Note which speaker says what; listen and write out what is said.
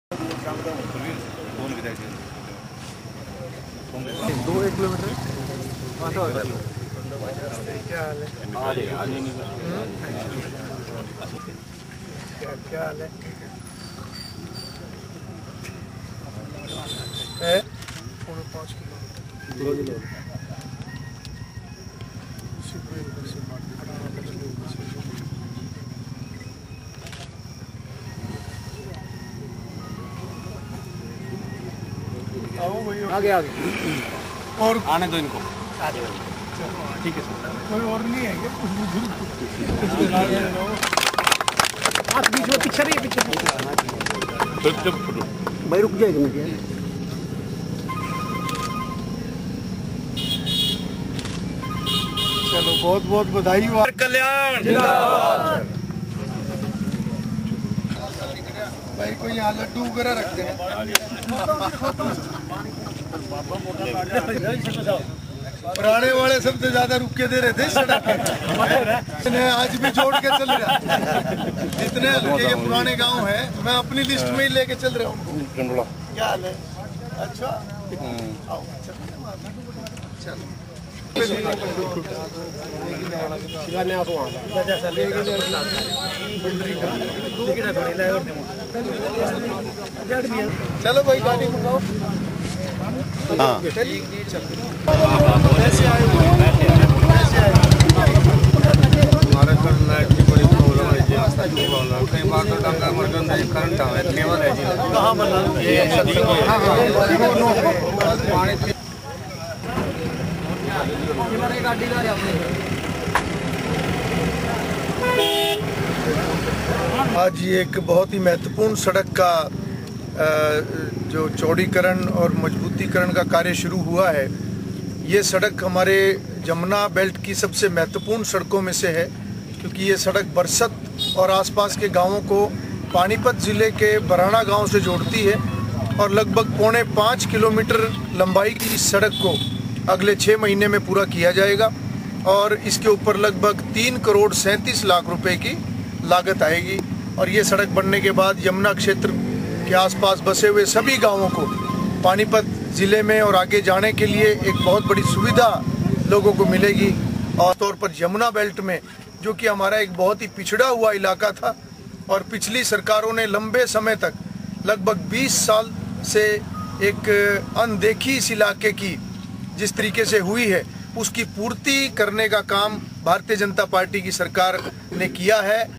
Speaker 1: 1 kilometre क्या हाल है? क्या हाल है? 5 किलोमीटर आगे आगे और
Speaker 2: आने दो इनको।
Speaker 1: ठीक है सर, कोई और नहीं है क्या? आप बीच में पीछे रहिए, पीछे भाई रुक जाएगा मुझे। चलो बहुत बहुत बधाई हो।
Speaker 2: कल्याण
Speaker 1: भाई को यहाँ लड्डू वगैरह रखते हैं। पुराने वाले सबसे ज्यादा रुक के दे रहे थे सड़क पे। आज भी जोड़ के चल रहा है। जितने ये पुराने गांव है मैं अपनी लिस्ट में ही लेके चल रहा हूँ। क्या हाल है? अच्छा आओ चलो। चलो भाई गाड़ी मंगाओ। हाँ हमारे घर लाइट की बड़ी प्रॉब्लम है जी। कई बार तो डंगा मर्गन करंट आवे केवल है जी। कहाँ बना ये आज ये एक बहुत ही महत्वपूर्ण सड़क का जो चौड़ीकरण और मजबूतीकरण का कार्य शुरू हुआ है। ये सड़क हमारे जमुना बेल्ट की सबसे महत्वपूर्ण सड़कों में से है, क्योंकि ये सड़क बरसत और आसपास के गांवों को पानीपत जिले के बराना गांव से जोड़ती है और लगभग 4.5 किलोमीटर लंबाई की इस सड़क को अगले 6 महीने में पूरा किया जाएगा और इसके ऊपर लगभग 3 करोड़ 37 लाख रुपए की लागत आएगी। और ये सड़क बनने के बाद यमुना क्षेत्र के आसपास बसे हुए सभी गांवों को पानीपत जिले में और आगे जाने के लिए एक बहुत बड़ी सुविधा लोगों को मिलेगी। और तौर पर यमुना बेल्ट में, जो कि हमारा एक बहुत ही पिछड़ा हुआ इलाका था और पिछली सरकारों ने लंबे समय तक लगभग 20 साल से एक अनदेखी इस इलाके की जिस तरीके से हुई है, उसकी पूर्ति करने का काम भारतीय जनता पार्टी की सरकार ने किया है।